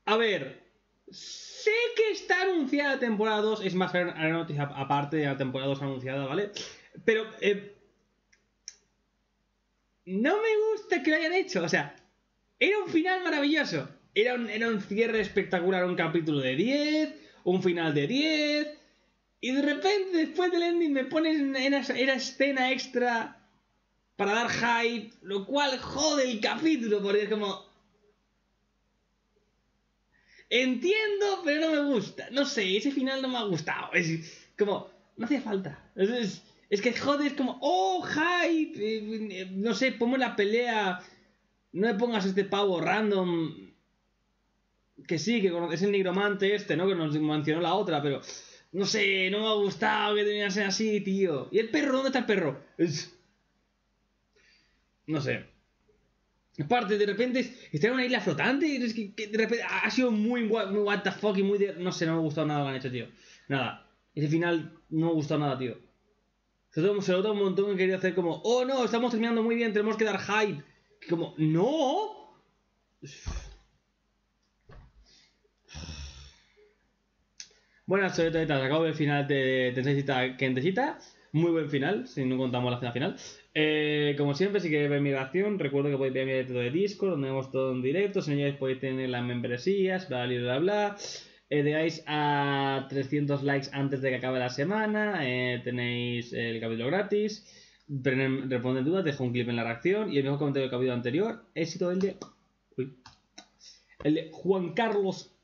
A ver, sé que está anunciada la temporada 2. Es más, hay una noticia aparte de la temporada 2 anunciada, ¿vale? Pero no me gusta que lo hayan hecho. O sea, era un final maravilloso. Era un cierre espectacular, un capítulo de 10, un final de 10. Y de repente, después del ending, me pones en esa escena extra para dar hype, lo cual jode el capítulo, porque es como... Entiendo, pero no me gusta. No sé, ese final no me ha gustado. Es como... No hacía falta. Es que jode, es como... ¡Oh, hype! No sé, ponme la pelea... No me pongas este pavo random... Que sí, que es el nigromante este, ¿no? Que nos mencionó la otra, pero... No sé, no me ha gustado que tenía que ser así, tío. ¿Y el perro? ¿Dónde está el perro? No sé. Aparte, de repente está en una isla flotante y es que de repente ha sido muy what the fuck y muy de... No sé, no me ha gustado nada lo que han hecho, tío. Nada. Ese final no me ha gustado nada, tío. Se nota un montón que quería hacer como... Oh, no, estamos terminando muy bien, tenemos que dar hype. Como... ¡No! Buenas soletas, acabo el final de Tensei Kentechita. Muy buen final, si no contamos la escena final. Como siempre, si queréis ver mi reacción, recuerdo que podéis ver mi directo de Discord, donde vemos todo en directo. Si no ya podéis tener las membresías, bla bla bla bla. Llegáis a 300 likes antes de que acabe la semana. Tenéis el capítulo gratis. Responden dudas, dejo un clip en la reacción. Y el mejor comentario del capítulo anterior, éxito el de... Uy. El de Juan Carlos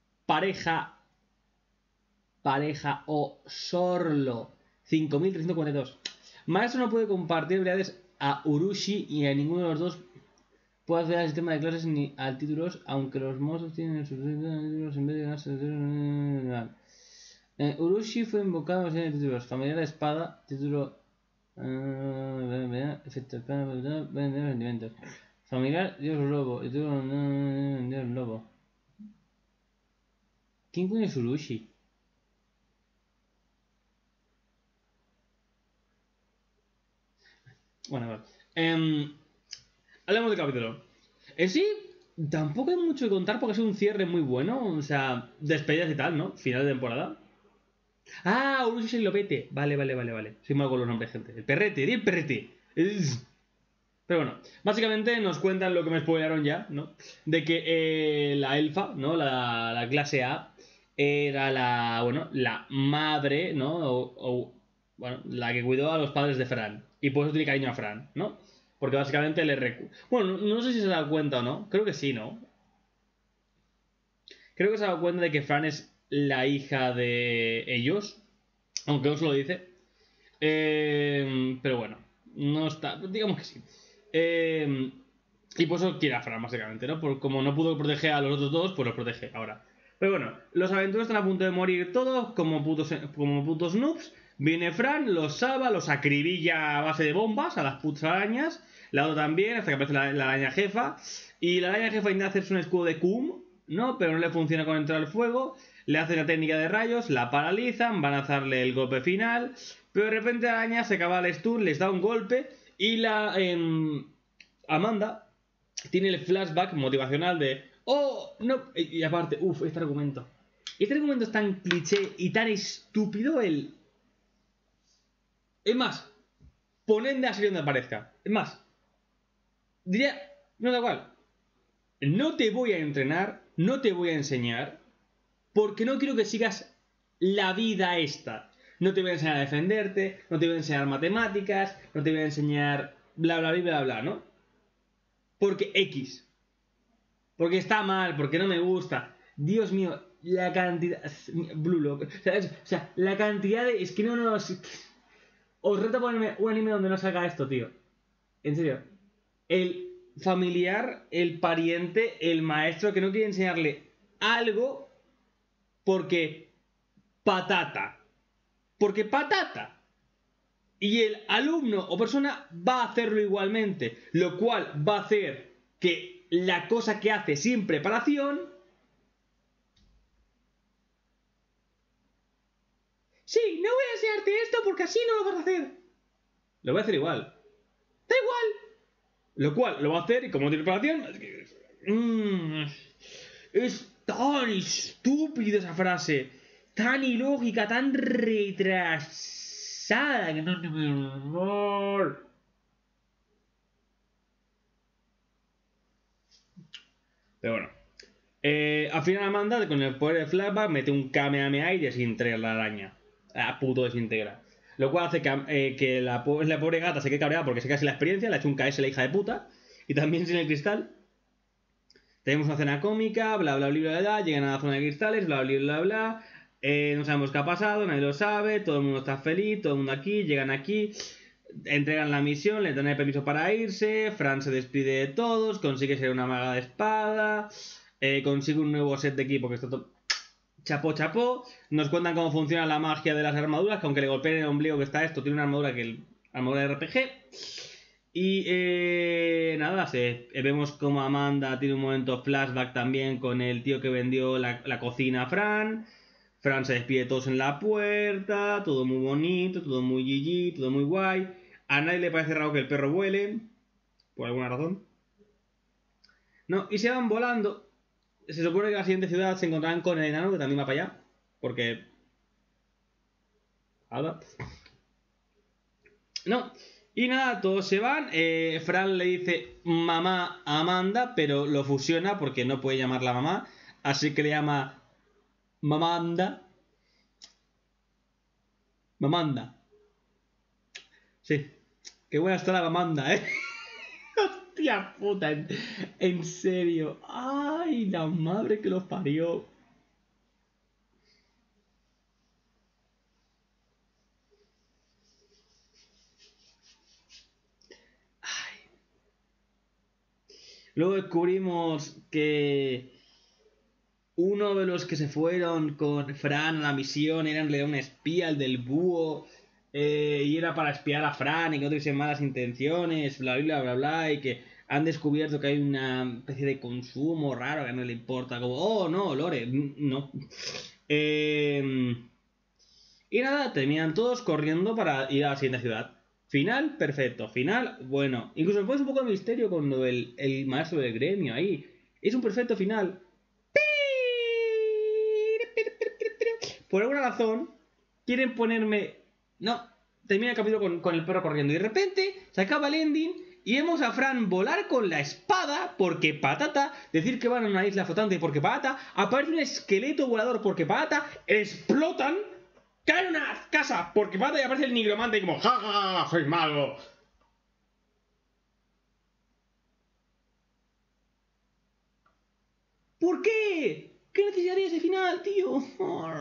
Pareja o Sorlo 5342. Maestro no puede compartir habilidades a Urushi y a ninguno de los dos puede acceder al sistema de clases ni al títulos, aunque los monstruos tienen sus títulos en vez de ganarse. Urushi fue invocado en de títulos. Familiar de espada, título. Efecto rendimientos. Familiar, Dios lobo. Título, Dios lobo. ¿Quién coño es Urushi? Bueno, vale. Hablemos del capítulo. En sí, tampoco hay mucho que contar porque es un cierre muy bueno. O sea, despedidas y tal, ¿no? Final de temporada. Ah, Urushi el Lopete. Vale. Soy mal con los nombres, gente. El perrete, di el perrete. Pero bueno, básicamente nos cuentan lo que me spoilaron ya, ¿no? De que la elfa, ¿no? La clase A era la madre, ¿no? Bueno, la que cuidó a los padres de Fran. Y por eso tiene cariño a Fran, ¿no? Porque básicamente Bueno, no sé si se da cuenta o no. Creo que sí, ¿no? Creo que se ha dado cuenta de que Fran es la hija de ellos. Aunque no se lo dice. Pero bueno, no está. Digamos que sí. Y por eso quiere a Fran, básicamente, ¿no? Como no pudo proteger a los otros dos, pues los protege ahora. Pero bueno, los aventureros están a punto de morir todos como putos noobs. Viene Fran, los salva, los acribilla a base de bombas a las putas arañas. La otra también, hasta que aparece la araña jefa. Y la araña jefa intenta hacerse un escudo de Kum, ¿no? Pero no le funciona con entrar al fuego. Le hacen la técnica de rayos, la paralizan, van a hacerle el golpe final. Pero de repente la araña se acaba el stun, les da un golpe. Y la Amanda tiene el flashback motivacional de... ¡Oh! No. Y aparte, este argumento. Este argumento es tan cliché y tan estúpido Es más, ponedme a serie donde aparezca. Es más, diría... No da igual. No te voy a entrenar, no te voy a enseñar, porque no quiero que sigas la vida esta. No te voy a enseñar a defenderte, no te voy a enseñar matemáticas, no te voy a enseñar bla bla, ¿no? Porque X. Porque está mal, porque no me gusta. Dios mío, la cantidad... Blue Lock. O sea, la cantidad de... Es que no... Os reto a ponerme un anime donde no salga esto, tío. En serio. El familiar, el pariente, el maestro que no quiere enseñarle algo porque patata. Porque patata. Y el alumno o persona va a hacerlo igualmente. Lo cual va a hacer que la cosa que hace sin preparación... Sí, no voy a enseñarte esto porque así no lo vas a hacer. Lo voy a hacer igual. Da igual. Lo cual lo va a hacer y como no tiene preparación... Es tan estúpido esa frase. Tan ilógica, tan retrasada. Que no. Pero bueno. Al final Amanda, con el poder de flashback, mete un Kamehameha y desintegra la araña. Puto desintegra. Lo cual hace que la pobre gata se quede cabreada porque se cae sin la experiencia. Le ha hecho un KS la hija de puta. Y también sin el cristal. Tenemos una cena cómica, bla bla bla bla bla. Llegan a la zona de cristales, bla bla bla bla. No sabemos qué ha pasado, nadie lo sabe. Todo el mundo está feliz, todo el mundo aquí. Llegan aquí, entregan la misión, le dan el permiso para irse. Fran se despide de todos, consigue ser una maga de espada. Consigue un nuevo set de equipo que está todo. Chapó, chapó. Nos cuentan cómo funciona la magia de las armaduras. Que aunque le golpeen el ombligo que está esto, tiene una armadura armadura de RPG. Y nada, vemos como Amanda tiene un momento flashback también con el tío que vendió la cocina a Fran. Fran se despide todos en la puerta. Todo muy bonito, todo muy GG, todo muy guay. A nadie le parece raro que el perro vuele. Por alguna razón. No, y se van volando. Se supone que en la siguiente ciudad se encontrarán con el enano que también va para allá. Porque... Nada. No. Y nada, todos se van. Fran le dice mamá a Amanda, pero lo fusiona porque no puede llamarla mamá. Así que le llama Mamanda. Mamanda. Sí. Qué buena está la Mamanda, Hostia puta. En serio. Ay, la madre que los parió. Luego descubrimos que uno de los que se fueron con Fran a la misión era en realidad un espía, el del búho, y era para espiar a Fran y que no tuviesen malas intenciones, bla bla bla bla, y que han descubierto que hay una especie de consumo raro que no le importa, como, oh no, Lore, no. Y nada, terminan todos corriendo para ir a la siguiente ciudad. Final, perfecto. Final, bueno. Incluso me pones un poco de misterio con lo del el maestro del gremio ahí. Es un perfecto final. Por alguna razón, quieren ponerme... No, termina el capítulo con el perro corriendo. Y de repente se acaba el ending y vemos a Fran volar con la espada porque patata. Decir que van a una isla flotante porque patata. Aparece un esqueleto volador porque patata. Explotan. Cae en una casa porque patata y aparece el nigromante y como... ¡Ja, ja, ja! ¡Soy malo! ¿Por qué? ¿Qué necesidad de ese final, tío?